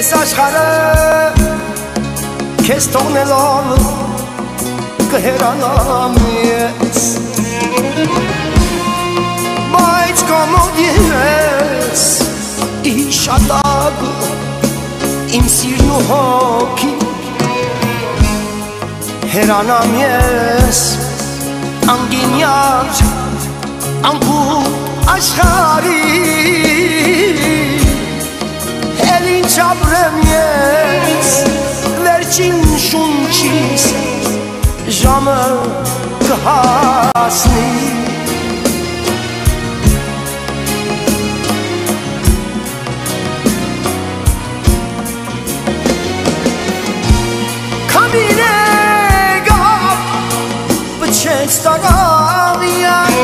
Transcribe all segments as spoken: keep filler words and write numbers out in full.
Ես աշխարը քեզ թողնելով կհեռանամ ես Բայց կամոդ ես իշատակ իմ սիրն ու հոգի Հեռանամ ես անգինյար անկու աշխարի Էլ ինչ ապրեմ ես վերջին շունչիս ժամը կհասնի Քամինե գավ բչեց տաղավյան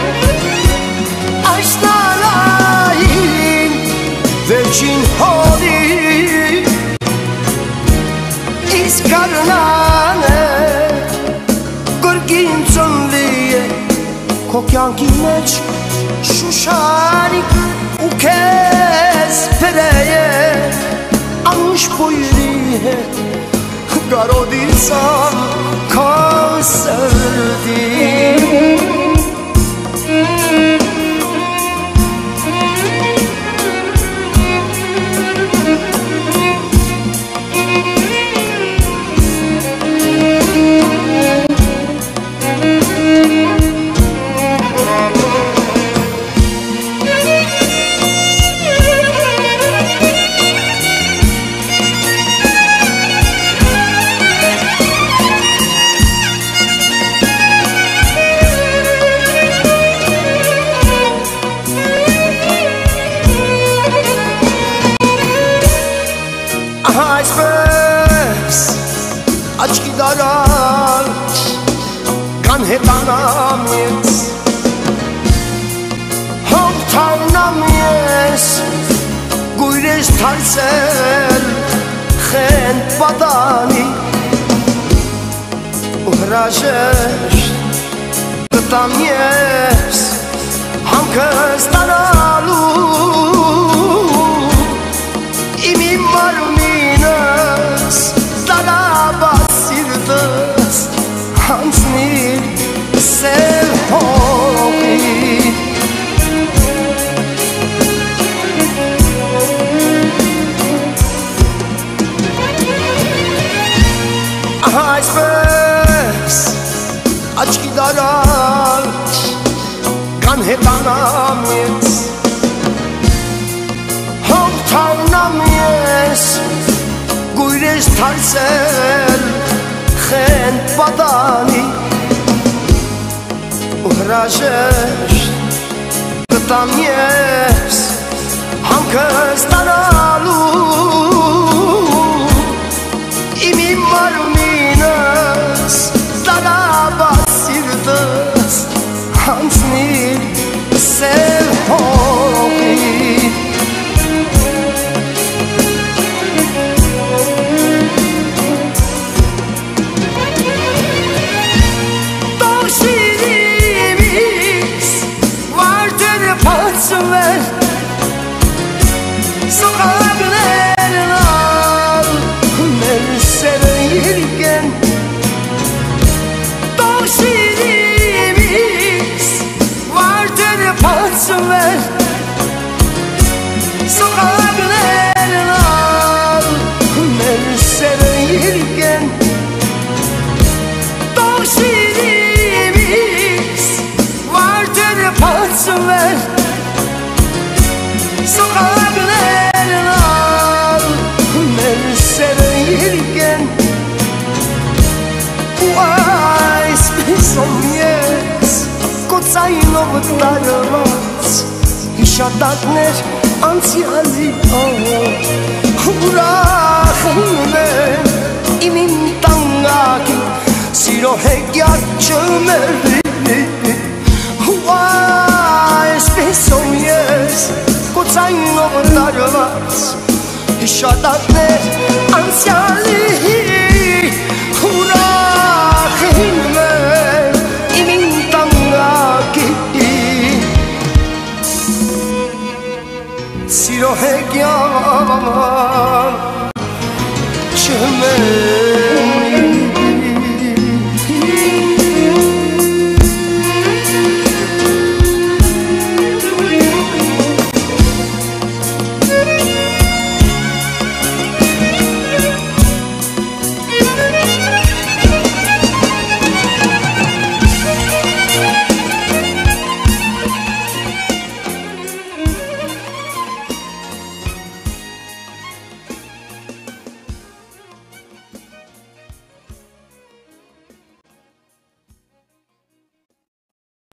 Այս նալային վերջին հոլի Իսկ կարնան է գրգին ծնլի է Քո կյանքի մեջ շուշանիկ ու քեզ պրեյ է Անուշ բույրի հետ Garodisan konserdi Այսպես աչքի դարած կան հետանամ ես հողթանամ ես գույր ես թարսել խենդ պատանի ու հրաժեշտ կտամ ես համքս տանալու իմ իմ մարմինս տանաբաց սիրտս հանցնիր սև հողի Այսպես աչքի դարած կան հետանամ ես Հողթանամ ես գույր ես թարսել խենդ պատանի ու հրաժեշտ կտամ ես համքս տանալու իմ իմ մարմինս տանաբաց սիրտս հանցնիր սև հողի Sokakların al Merseriyken Doşirimiz vardır pasver Sokakların al Merseriyken Doşirimiz vardır pasver Sokakların al Merseriyken Uais pisом yes Kocajno wdarować I siadatner anzjali Urachne I min tangaki Siro hegyak çömeri Uais pisom yes Kocajno wdarować I siadatner anzjali Urachne I min tangaki Siro hegyak